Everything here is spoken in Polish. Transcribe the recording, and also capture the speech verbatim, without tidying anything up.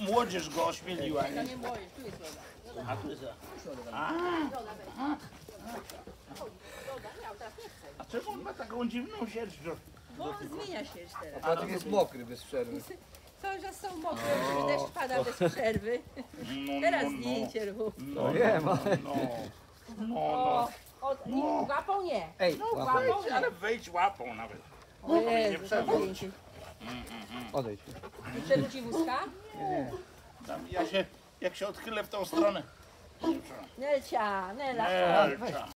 młodzież go ośmieliła. To nie młodzież, tu jest loda. A tu jest. A, a czemu on ma taką dziwną sierść? Bo on zmienia się teraz. Patryk jest mokry bez przerwy. Cały czas są mokre, żeby deszcz pada bez przerwy. No, Teraz no, no. zdjęcie rób. No, wiem, ale... no, no, no. O, od, nie, łapą nie. Ej, No łapaj, wejdź, ale wejdź łapą nawet. O Jezu, to zdjęcie. odejdź. I przerzuci wózka? Tam ja się, jak się odchylę w tą stronę. Nelcia, Nela, Nelcia.